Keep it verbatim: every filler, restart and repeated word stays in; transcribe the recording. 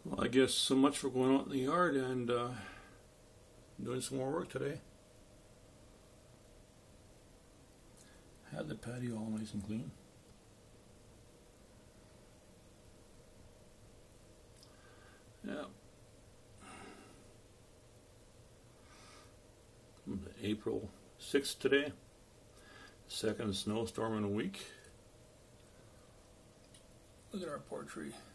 Well, I guess so much for going out in the yard and uh, doing some more work today. Had the patio all nice and clean. Yeah. April sixth today. Second snowstorm in a week. Look at our poor tree.